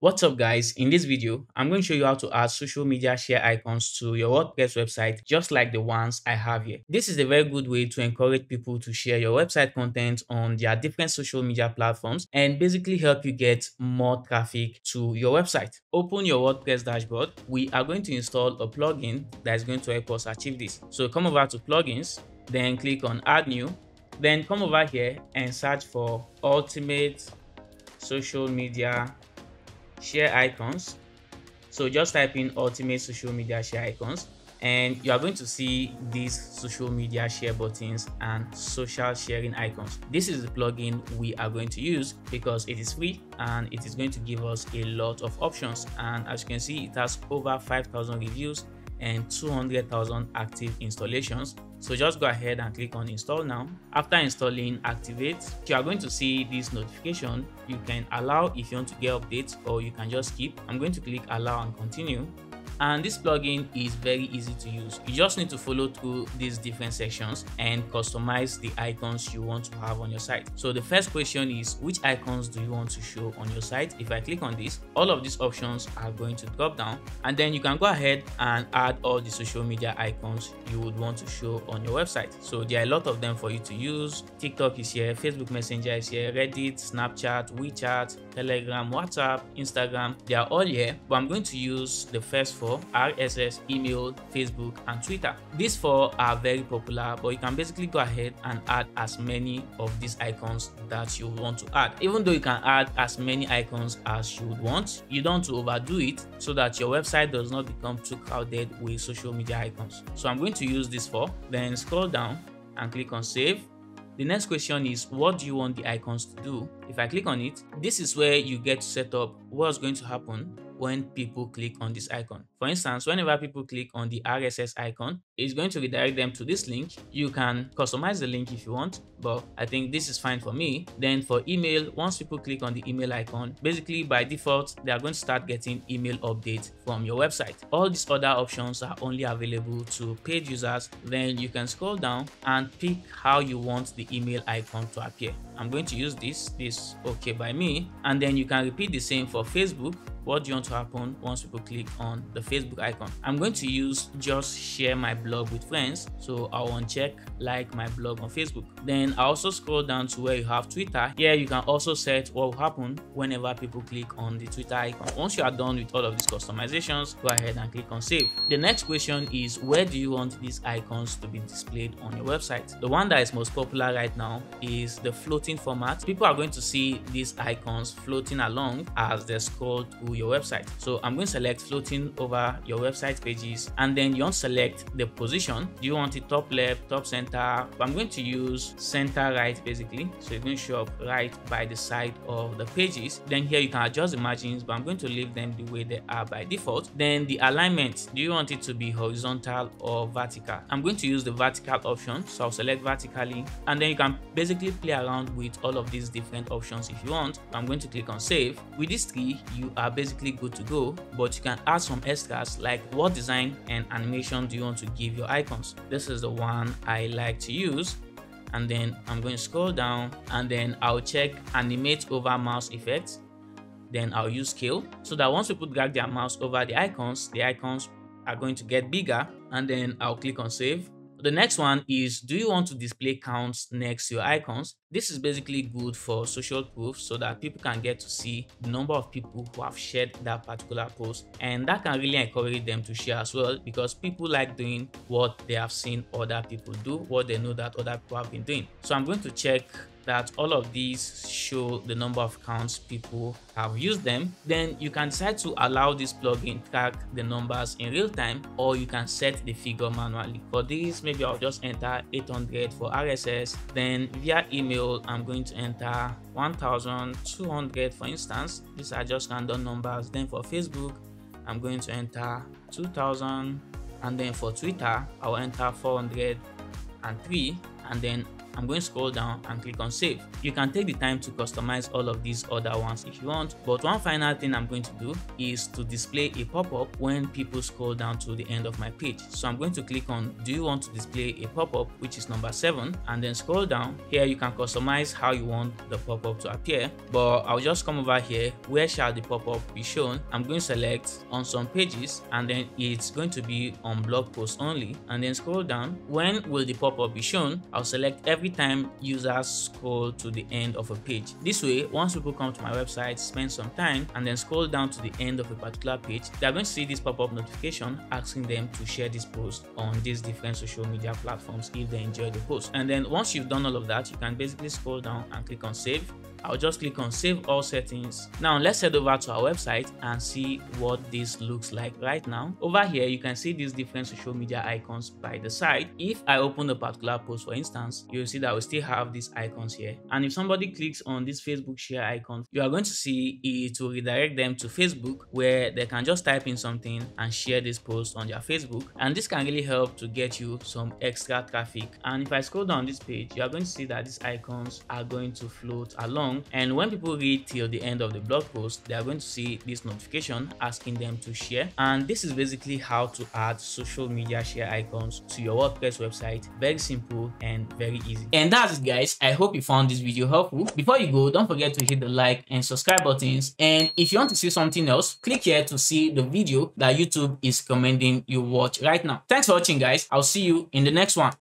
What's up guys, in this video I'm going to show you how to add social media share icons to your WordPress website just like the ones I have here. This is a very good way to encourage people to share your website content on their different social media platforms and basically help you get more traffic to your website. Open your WordPress dashboard. We are going to install a plugin that is going to help us achieve this. So come over to plugins, then click on add new, then come over here and search for ultimate social media share icons. So just type in ultimate social media share icons and you are going to see these social media share buttons and social sharing icons. This is the plugin we are going to use because it is free and it is going to give us a lot of options, and as you can see it has over 5,000 reviews and 200,000 active installations. So just go ahead and click on install now. After installing, activate. You are going to see this notification. You can allow if you want to get updates, or you can just skip. I'm going to click allow and continue. And this plugin is very easy to use. You just need to follow through these different sections and customize the icons you want to have on your site. So the first question is, which icons do you want to show on your site? If I click on this, all of these options are going to drop down, and then you can go ahead and add all the social media icons you would want to show on your website. So there are a lot of them for you to use. TikTok is here, Facebook Messenger is here, Reddit, Snapchat, WeChat, Telegram, WhatsApp, Instagram. They are all here, but I'm going to use the first four: RSS, email, Facebook, and Twitter. These four are very popular, but you can basically go ahead and add as many of these icons that you want to add. Even though you can add as many icons as you would want, you don't want to overdo it so that your website does not become too crowded with social media icons. So I'm going to use these four, then scroll down and click on save. The next question is, what do you want the icons to do? If I click on it, this is where you get to set up what's going to happen when people click on this icon. For instance, whenever people click on the RSS icon, it's going to redirect them to this link. You can customize the link if you want, but I think this is fine for me. Then for email, once people click on the email icon, basically by default, they are going to start getting email updates from your website. All these other options are only available to paid users. Then you can scroll down and pick how you want the email icon to appear. I'm going to use this okay by me, and then you can repeat the same for Facebook. What do you want to happen once people click on the Facebook icon? I'm going to use just share my blog with friends. So I'll uncheck like my blog on Facebook. Then I also scroll down to where you have Twitter. Here you can also set what will happen whenever people click on the Twitter icon. Once you are done with all of these customizations, go ahead and click on save. The next question is, where do you want these icons to be displayed on your website? The one that is most popular right now is the floating format. People are going to see these icons floating along as they scroll through your website. So I'm going to select floating over your website pages, and then you want to select the position. Do you want it top left, top center? I'm going to use center right basically, so it's going to show up right by the side of the pages. Then here you can adjust the margins, but I'm going to leave them the way they are by default. Then the alignment, do you want it to be horizontal or vertical? I'm going to use the vertical option, so I'll select vertically, and then you can basically play around with all of these different options if you want. I'm going to click on save. With these three, you are basically good to go, but you can add some extras like what design and animation do you want to give your icons. This is the one I like to use, and then I'm going to scroll down, and then I'll check animate over mouse effects. Then I'll use scale so that once people drag their mouse over the icons are going to get bigger, and then I'll click on save. The next one is, do you want to display counts next to your icons? This is basically good for social proof so that people can get to see the number of people who have shared that particular post, and that can really encourage them to share as well, because people like doing what they have seen other people do, what they know that other people have been doing. So I'm going to check that all of these show the number of counts people have used them. Then you can decide to allow this plugin track the numbers in real time, or you can set the figure manually. For this, maybe I'll just enter 800 for RSS. Then via email, I'm going to enter 1,200 for instance. These are just random numbers. Then for Facebook, I'm going to enter 2,000, and then for Twitter, I'll enter 403, and then I'm going to scroll down and click on save. You can take the time to customize all of these other ones if you want, but one final thing I'm going to do is to display a pop-up when people scroll down to the end of my page. So I'm going to click on do you want to display a pop-up, which is number 7, and then scroll down. Here you can customize how you want the pop-up to appear, but I'll just come over here. Where shall the pop-up be shown? I'm going to select on some pages, and then it's going to be on blog posts only, and then scroll down. When will the pop-up be shown? I'll select every time users scroll to the end of a page. This way, once people come to my website, spend some time, and then scroll down to the end of a particular page, they're going to see this pop-up notification asking them to share this post on these different social media platforms if they enjoy the post. And then once you've done all of that, you can basically scroll down and click on save. I'll just click on save all settings. Now let's head over to our website and see what this looks like right now. Over here you can see these different social media icons by the side. If I open a particular post, for instance, you'll see that we still have these icons here, and if somebody clicks on this Facebook share icon, you are going to see it will redirect them to Facebook, where they can just type in something and share this post on their Facebook, and this can really help to get you some extra traffic. And if I scroll down this page, you are going to see that these icons are going to float along, and when people read till the end of the blog post, they are going to see this notification asking them to share. And this is basically how to add social media share icons to your WordPress website. Very simple and very easy. And that's it, guys. I hope you found this video helpful. Before you go, don't forget to hit the like and subscribe buttons, and if you want to see something else, click here to see the video that YouTube is recommending you watch right now. Thanks for watching, guys. I'll see you in the next one.